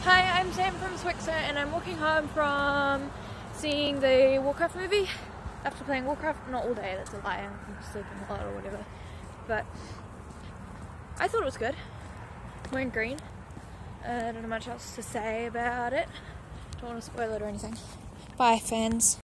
Hi, I'm Sam from Swixer and I'm walking home from seeing the Warcraft movie after playing Warcraft. Not all day, that's a lie, I'm sleeping a lot or whatever. But I thought it was good. I'm wearing green. I don't know much else to say about it. Don't want to spoil it or anything. Bye, fans.